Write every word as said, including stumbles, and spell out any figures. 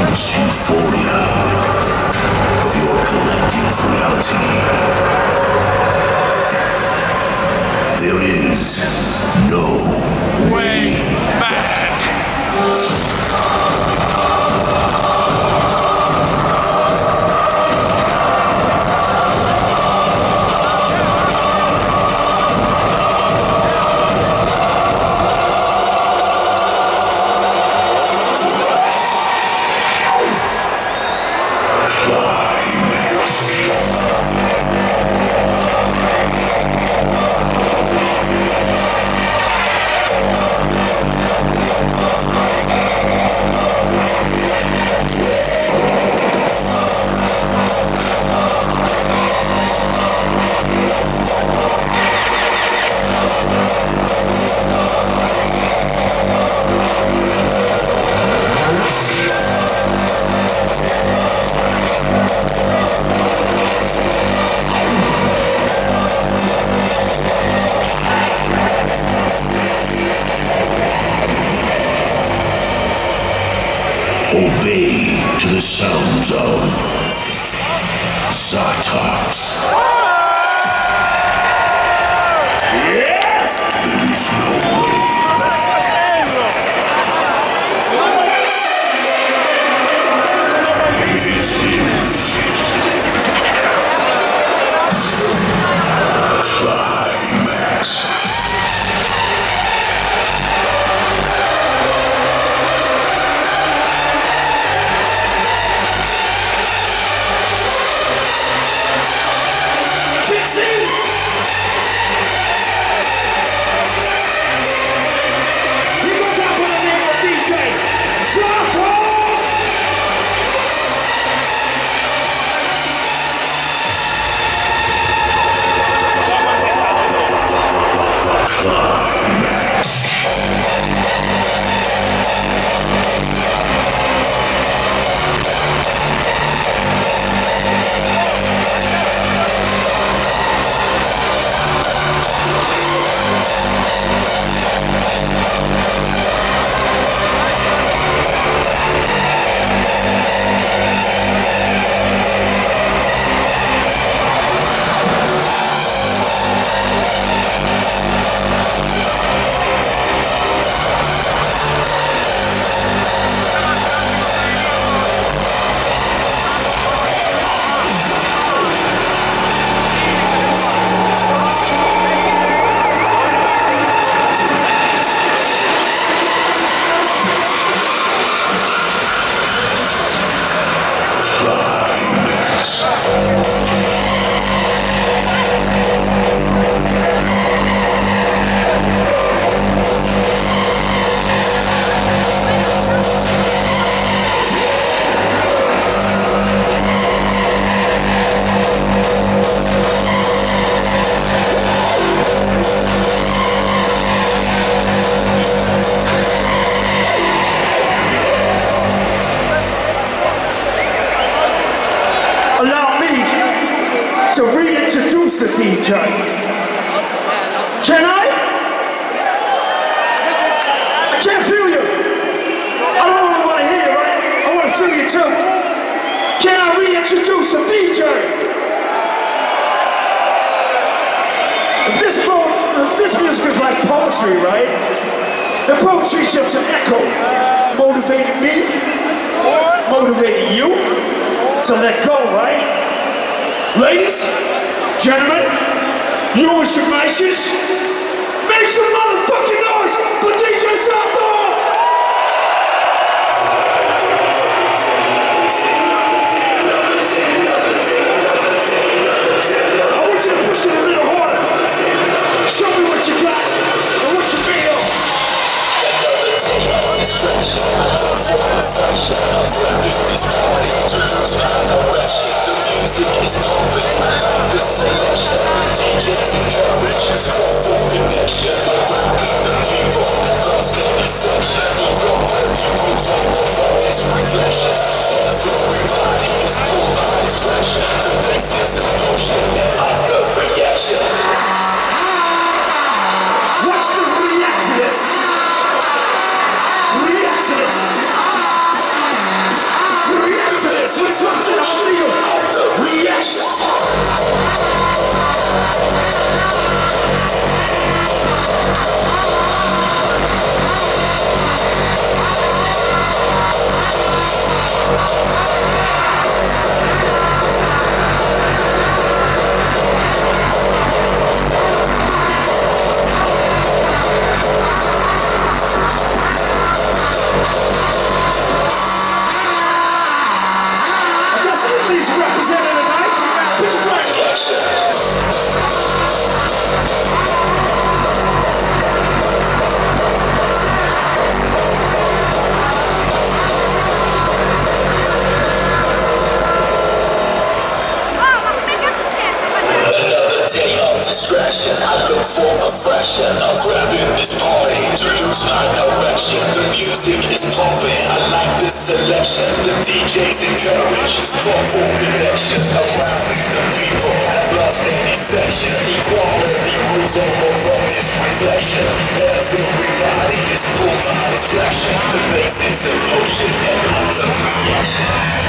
glimpse euphoria of your collective reality. There is no way back. Obey to the sounds of Zartox. Yes! There is no way back. This is Climax. To reintroduce the D J. Can I? I can't feel you. I don't only want to hear you, right? I want to feel you too. Can I reintroduce the D J? If this, if this music is like poetry, right? The poetry is just an echo, motivating me, motivating you to let go, right? Ladies, gentlemen, you and some nices, make some motherfucking noise for D J Zartox! I want you to push it a little harder. Show me what you got and what you made of. The selection, D Js encourage us for connection. The people, God's getting section. From where you move on, it's reflection. Everybody is pulled by distraction. The bass is emotion and the reaction. What's the react to this? React to this. party to lose my direction. The music is pumping, I like this selection. The D Js encourage strong full connection. Around me the people have lost any section. Equality rules over from this reflection. Everybody is pulled by distraction. The basics of motion and I'm the reaction.